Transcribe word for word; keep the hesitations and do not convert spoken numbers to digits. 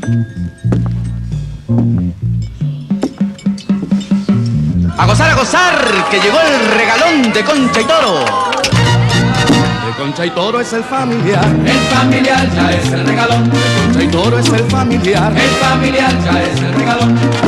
A gozar, a gozar, que llegó el regalón de Concha y Toro. De Concha y Toro es el familiar. El familiar ya es el regalón. De Concha y Toro es el familiar. El familiar ya es el regalón.